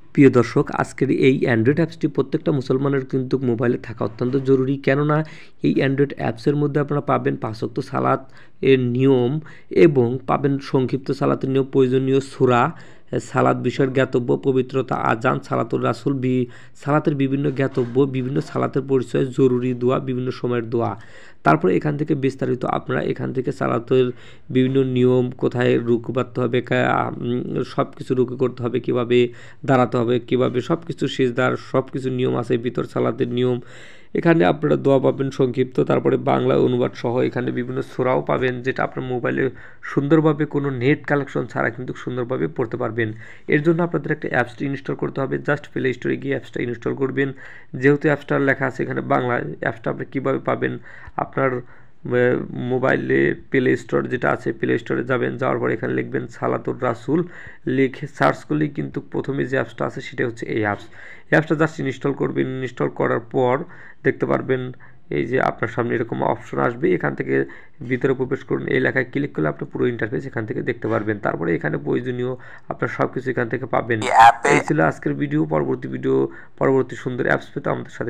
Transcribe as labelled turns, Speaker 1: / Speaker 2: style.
Speaker 1: প্রিয় দর্শক, আজকের এই অ্যান্ড্রয়েড অ্যাপসটি প্রত্যেকটা মুসলমানের কিন্তু মোবাইলে থাকা অত্যন্ত জরুরি। কেননা এই অ্যান্ড্রয়েড অ্যাপসের মধ্যে আপনারা পাবেন ৫ ওয়াক্ত সালাত এর নিয়ম এবং পাবেন সংক্ষিপ্ত সালাতের নিয়ম, প্রয়োজনীয় সূরা, সালাত বিষয়ের জ্ঞাতব্য, পবিত্রতা, আজান, সালাতুর রাসূল, সালাতের বিভিন্ন জ্ঞাতব্য, বিভিন্ন সালাতের পরিচয়, জরুরি দোয়া, বিভিন্ন সময়ের দোয়া। তারপরে এখান থেকে বিস্তারিত আপনারা এখান থেকে সালাতের বিভিন্ন নিয়ম, কোথায় রুকু বাঁধতে হবে, সব কিছু রুকু করতে হবে, কীভাবে দাঁড়াতে হবে, কীভাবে সব কিছু সিজদার সব কিছু নিয়ম আছে, ভিতর সালাতের নিয়ম। এখানে আপনারা দোয়া পাবেন সংক্ষিপ্ত, তারপরে বাংলা অনুবাদ সহ এখানে বিভিন্ন সূরাও পাবেন, যেটা আপনার মোবাইলে সুন্দরভাবে কোনো নেট কালেকশন ছাড়া কিন্তু সুন্দরভাবে পড়তে পারবেন। এর জন্য আপনাদের একটা অ্যাপসটি ইনস্টল করতে হবে। জাস্ট প্লে স্টোরে গিয়ে অ্যাপসটা ইনস্টল করবেন। যেহেতু অ্যাপসটার লেখা আছে এখানে বাংলা, অ্যাপসটা আপনি কীভাবে পাবেন, আপনার মোবাইলে প্লে স্টোর যেটা আছে, প্লে স্টোরে যাবেন, যাওয়ার পর এখানে লিখবেন সালাতুর রাসূল, লিখে সার্চ করলেই কিন্তু প্রথমে যে অ্যাপসটা আছে সেটা হচ্ছে এই অ্যাপসটা জাস্ট ইনস্টল করবেন। ইনস্টল করার পর দেখতে পারবেন এই যে আপনার সামনে এরকম অপশন আসবে, এখান থেকে ভিতরে প্রবেশ করুন, এই লেখায় ক্লিক করলে আপনি পুরো ইন্টারফেস এখান থেকে দেখতে পারবেন। তারপরে এখানে প্রয়োজনীয় আপনার সব কিছু এখান থেকে পাবেন। এই ছিল আজকের ভিডিও। পরবর্তী সুন্দর অ্যাপস পেতে আমাদের সাথে